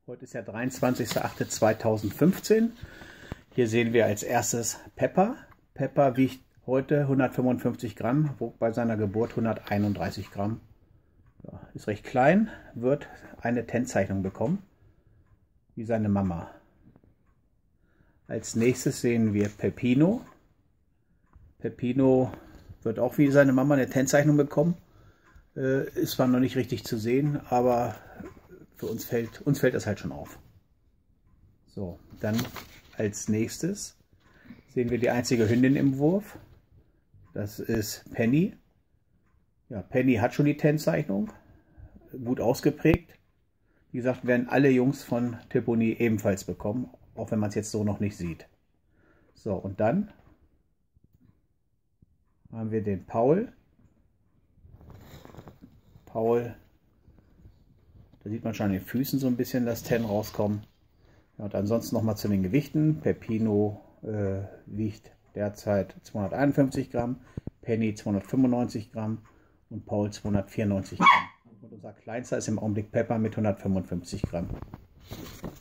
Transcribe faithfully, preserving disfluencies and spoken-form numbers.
Heute ist der dreiundzwanzigster achte zweitausendfünfzehn. Hier sehen wir als erstes Pepper. Pepper wiegt heute hundertfünfundfünfzig Gramm, wog bei seiner Geburt hunderteinunddreißig Gramm. Ja, ist recht klein, wird eine Tennzeichnung bekommen, wie seine Mama. Als nächstes sehen wir Peppino. Peppino wird auch wie seine Mama eine Tennzeichnung bekommen. Äh, ist zwar noch nicht richtig zu sehen, aber für uns fällt, uns fällt das halt schon auf. So, dann als nächstes sehen wir die einzige Hündin im Wurf. Das ist Penny. Ja, Penny hat schon die Tennzeichnung, gut ausgeprägt. Wie gesagt, werden alle Jungs von Tipponi ebenfalls bekommen, auch wenn man es jetzt so noch nicht sieht. So, und dann haben wir den Paul. Paul, da sieht man schon an den Füßen so ein bisschen das Tenn rauskommen. Ja, und ansonsten nochmal zu den Gewichten. Peppino äh, wiegt derzeit zweihunderteinundfünfzig Gramm, Penny zweihundertfünfundneunzig Gramm und Paul zweihundertvierundneunzig Gramm. Und unser kleinster ist im Augenblick Pepper mit hundertfünfundfünfzig Gramm.